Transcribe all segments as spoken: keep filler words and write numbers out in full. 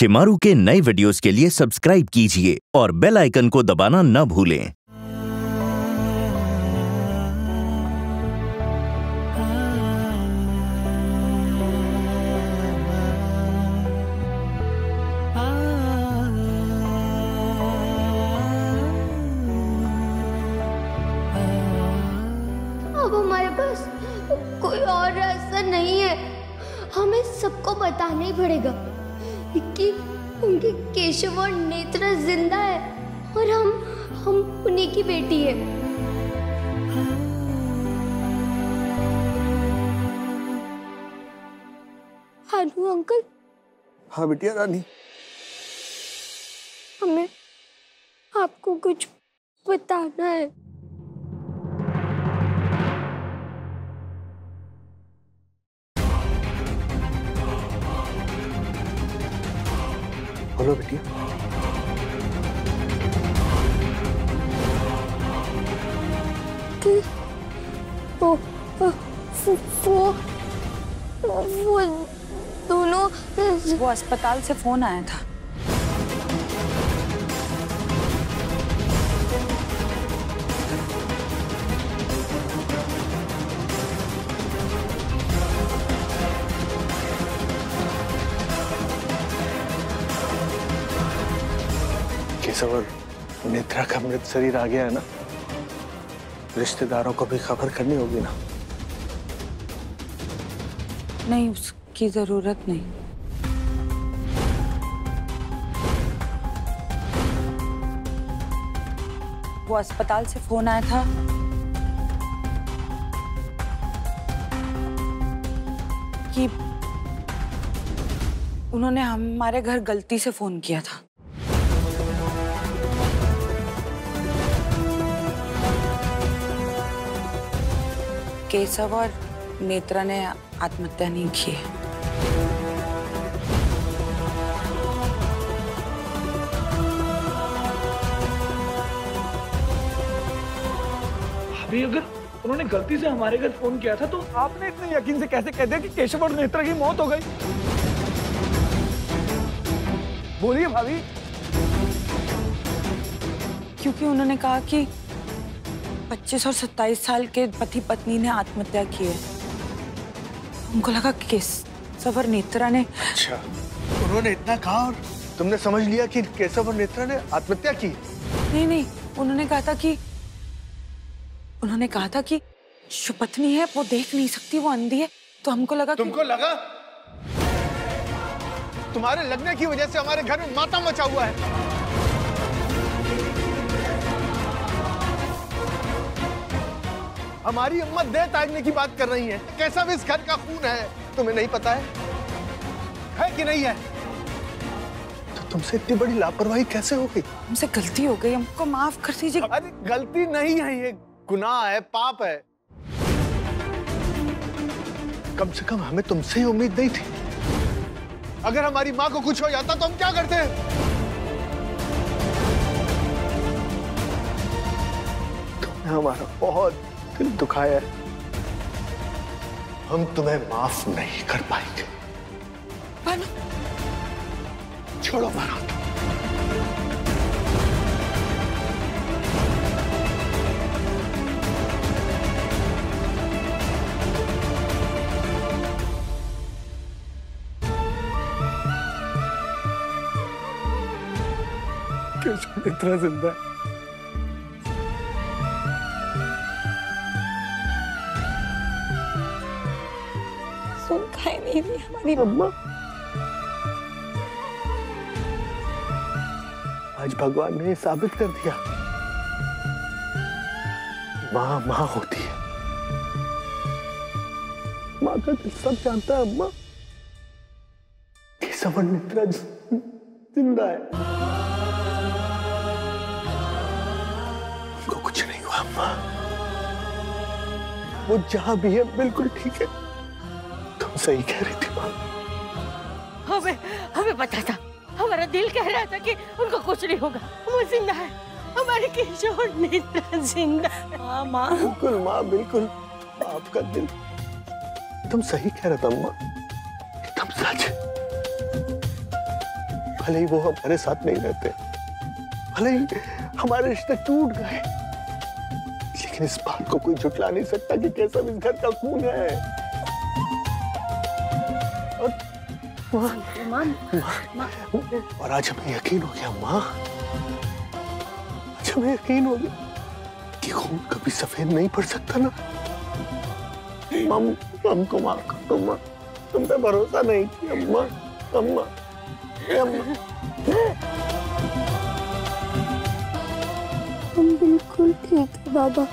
शिमारू के नए वीडियोस के लिए सब्सक्राइब कीजिए और बेल आइकन को दबाना न भूलें। अब हमारे पास कोई और रास्ता नहीं है, हमें सबको बताना ही पड़ेगा कि उनके केशव और नेत्रा जिंदा है और हम हम उन्हीं की बेटी है। Hello uncle. हाँ बिटिया रानी, हमें आपको कुछ बताना है। बोलो बेटिया। कि वो वो वो वो दोनों वो अस्पताल से फोन आया था। केशव नेत्रा का मृत शरीर आ गया है ना, रिश्तेदारों को भी खबर करनी होगी ना। नहीं, उसकी जरूरत नहीं। वो अस्पताल से फोन आया था कि उन्होंने हमारे घर गलती से फोन किया था। केशव और नेत्रा ने आत्महत्या नहीं की है। अभी अगर उन्होंने गलती से हमारे घर फोन किया था तो आपने इतने यकीन से कैसे कह दिया कि केशव और नेत्रा की मौत हो गई? बोलिए भाभी। क्योंकि उन्होंने कहा कि पच्चीस और सत्ताईस साल के पति पत्नी ने आत्महत्या की है। उनको लगा कि केशव और नेत्रा ने। अच्छा, उन्होंने इतना कहा और तुमने समझ लिया कि केशव और नेत्रा ने आत्महत्या की? नहीं नहीं, उन्होंने कहा था कि उन्होंने कहा था कि जो पत्नी है वो देख नहीं सकती, वो अंधी है। तो हमको लगा तुमको कि... लगा? तुम्हारे लगने की वजह से हमारे घर में मातम मचा हुआ है। हमारी अम्मा देह त्यागने की बात कर रही है। कैसा भी इस घर का खून है, तुम्हें नहीं पता है? है कि नहीं है? तो तुमसे इतनी बड़ी लापरवाही कैसे हो गई? हमसे गलती हो गई, हमको माफ कर दीजिए। अरे गलती नहीं है, ये गुनाह है, पाप है। कम से कम हमें तुमसे ही उम्मीद नहीं थी। अगर हमारी माँ को कुछ हो जाता तो हम क्या करते? तुमने हमारा बहुत दिल दुखाया है। हम तुम्हें माफ नहीं कर पाएंगे। मानो। छोड़ो मानो। केशव इतना जिंदा है। सुनता ही नहीं रही हमारी अम्मा। आज भगवान ने साबित कर दिया, माँ माँ होती है। माँ का दिल सब जानता है अम्मा। केशव और नेत्रा जिंदा है। उनको कुछ नहीं हुआ अम्मा। वो जहां भी है बिल्कुल ठीक है। तुम सही कह रही थी माँ। हमें हमें पता था, हमारा दिल कह रहा था कि उनको कुछ नहीं होगा, वो जिंदा है। हमारे केशव और नेत्रा जिंदा है। हाँ माँ। बिल्कुल माँ, बिल्कुल। आपका दिल एकदम सही कह रहा था अम्मा, एकदम सच। भले ही वो हमारे साथ नहीं रहते, भले ही हमारे रिश्ते टूट गए, लेकिन इस बात को कोई झुठला नहीं सकता कि कैसा इस घर का खून है। और माँ, माँ, और आज हमें यकीन हो गया माँ, आज हमें यकीन हो गया कि खून कभी सफेद नहीं पड़ सकता ना। मम, हमको माफ कर दो माँ, तुम पे भरोसा नहीं किया माँ। अम्मा, अम्मा। हम बिल्कुल ठीक है बाबा।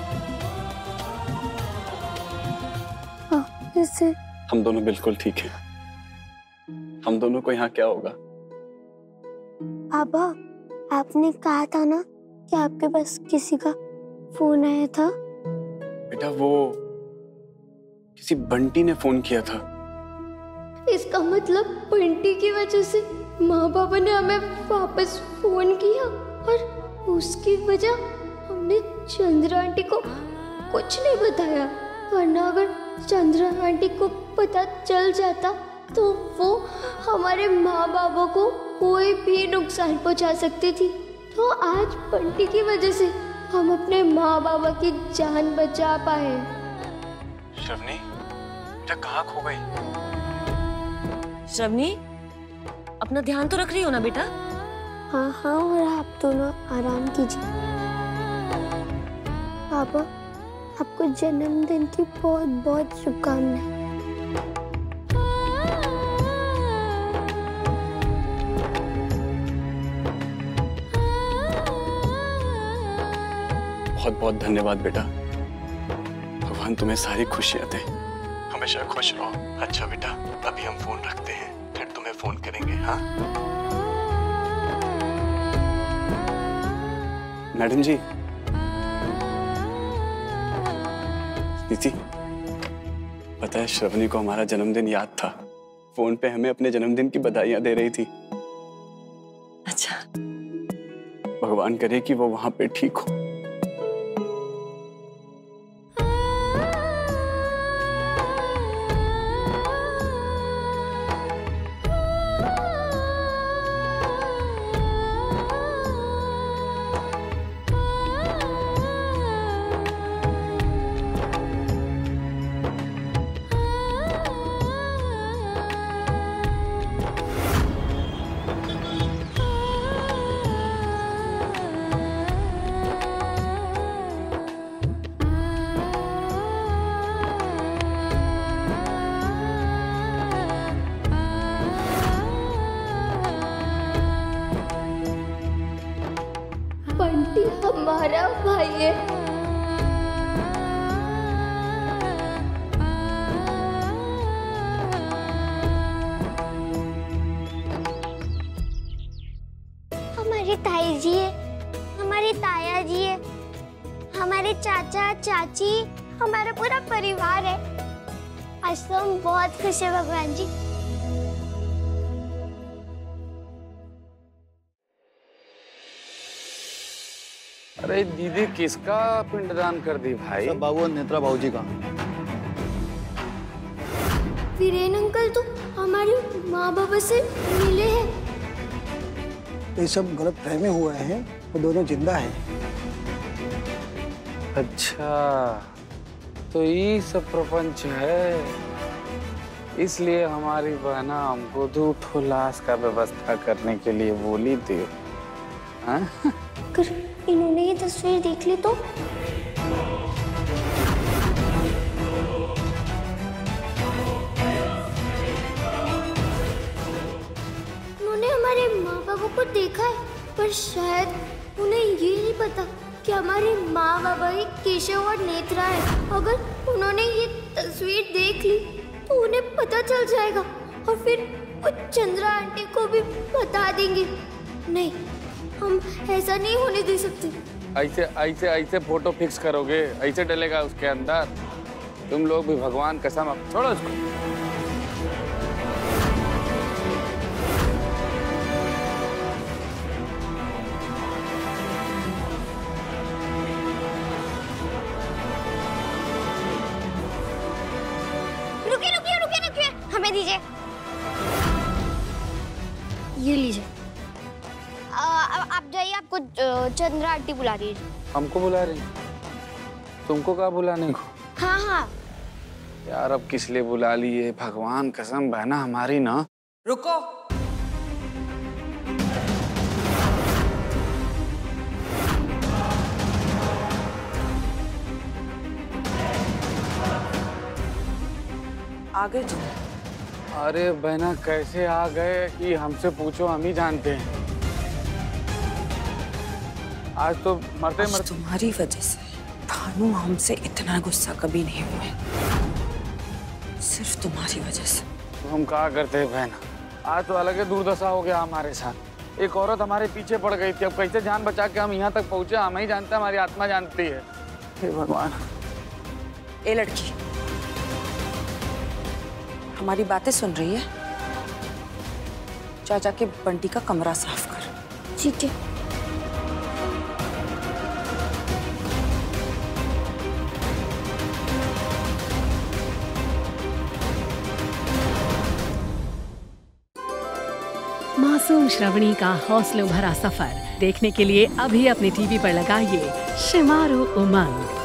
हाँ, ऐसे हम दोनों बिल्कुल ठीक हैं। हम दोनों को यहाँ क्या होगा? बाबा, आपने कहा था ना कि आपके पास किसी का फोन आया था। बेटा वो किसी बंटी ने फोन किया था। इसका मतलब बंटी की वजह से माँ बाबा ने हमें वापस फोन किया और उसकी वजह हमने चंद्रा आंटी को कुछ नहीं बताया, वरना अगर चंद्रा आंटी को पता चल जाता तो वो हमारे माँ बाबा को कोई भी नुकसान पहुँचा सकती थी। तो आज बंटी की वजह से हम अपने माँ बाबा की जान बचा पाए। श्रवनी, बेटा कहाँ खो गई? श्रवनी, अपना ध्यान तो रख रही हो ना बेटा? हाँ हाँ, और आप दोनों आराम कीजिए। पापा, आपको जन्मदिन की बहुत बहुत शुभकामनाएं। बहुत बहुत धन्यवाद बेटा। भगवान तुम्हें सारी खुशियां दे, हमेशा खुश रहो। अच्छा बेटा, अभी हम फोन रखते हैं, फिर तुम्हें फोन करेंगे। हाँ मैडम जी, दीदी, पता है श्रवणी को हमारा जन्मदिन याद था। फोन पे हमें अपने जन्मदिन की बधाइयां दे रही थी। अच्छा, भगवान करे कि वो वहां पे ठीक हो। बंटी हमारा भाई है। हमारी ताई जी है, हमारी ताया जी है, हमारे चाचा चाची, हमारा पूरा परिवार है। आज तो हम बहुत खुश हैं भगवान जी। अरे दीदी किसका पिंडदान कर दी भाई? सब बाबू और नेत्रा बाबूजी का। वीरेन अंकल तो हमारे माँ बाबा से मिले हैं। ये सब गलत फहमी हुए हैं, वो दोनों जिंदा हैं। अच्छा, तो ये सब प्रपंच है, इसलिए हमारी बहना हमको दूठो लाश का व्यवस्था करने के लिए बोली थी। हाँ? अगर इन्होंने ये तस्वीर देख ली तो? उन्होंने हमारे माँ बाबा को देखा है, पर शायद उन्हें ये नहीं पता कि हमारे माँ बाबा ही केशव और नेत्रा है। अगर उन्होंने ये तस्वीर देख ली तो उन्हें पता चल जाएगा और फिर वो चंद्रा आंटी को भी बता देंगे। नहीं, हम ऐसा नहीं होने दे सकते। ऐसे ऐसे ऐसे फोटो फिक्स करोगे, ऐसे डलेगा उसके अंदर? तुम लोग भी भगवान कसम, छोड़ो उसको। रुकिए रुकिए रुकिए रुकिए, हमें दीजिए। ये लीजिए, आप जाइए, आपको चंद्रा आंटी बुला रही है। हमको बुला रही? तुमको कहाँ बुलाने को? हाँ हाँ यार अब किस लिए बुला लिए? भगवान कसम बहना हमारी ना। रुको, आ गए तुम? अरे बहना कैसे आ गए कि हमसे पूछो, हम ही जानते हैं। आज तो मरते मरते तुम्हारी वजह से भानु हमसे इतना गुस्सा कभी नहीं हुए, सिर्फ तुम्हारी वजह से। तो हम क्या करते हैं बहना, आज तो अलग ही दुर्दशा हो गया हमारे साथ। एक औरत हमारे पीछे पड़ गई थी, अब कैसे जान बचा के हम यहाँ तक पहुँचे हम ही जानते हैं, हमारी आत्मा जानती है। हे भगवान। ए लड़की, हमारी बातें सुन रही है? जा जाके बंटी का कमरा साफ कर। ठीक है। मासूम श्रवणी का हौसलों भरा सफर देखने के लिए अभी अपने टीवी पर लगाइए शिमारू उमंग।